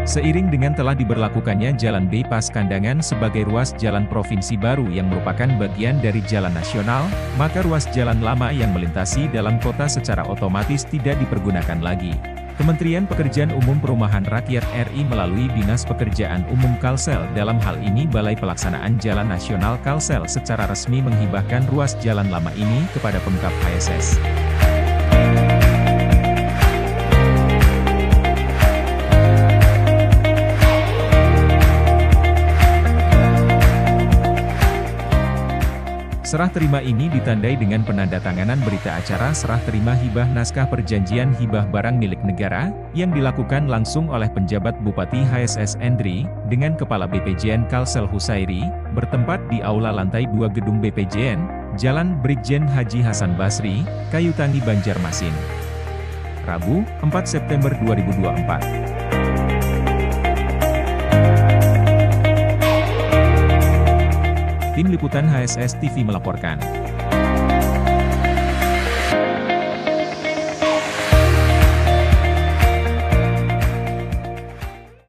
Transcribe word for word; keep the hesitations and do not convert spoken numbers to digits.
Seiring dengan telah diberlakukannya Jalan Bypass Kandangan sebagai ruas jalan provinsi baru yang merupakan bagian dari jalan nasional, maka ruas jalan lama yang melintasi dalam kota secara otomatis tidak dipergunakan lagi. Kementerian Pekerjaan Umum Perumahan Rakyat R I melalui Dinas Pekerjaan Umum Kalsel dalam hal ini Balai Pelaksanaan Jalan Nasional Kalsel secara resmi menghibahkan ruas jalan lama ini kepada Pemkab H S S. Serah terima ini ditandai dengan penandatanganan berita acara serah terima hibah naskah perjanjian hibah barang milik negara, yang dilakukan langsung oleh penjabat Bupati H S S Endri, dengan Kepala B P J N Kalsel Husairi, bertempat di Aula Lantai dua Gedung B P J N, Jalan Brigjen Haji Hasan Basri, Kayutangi Banjarmasin. Rabu, empat September dua ribu dua puluh empat. Tim Liputan H S S T V melaporkan.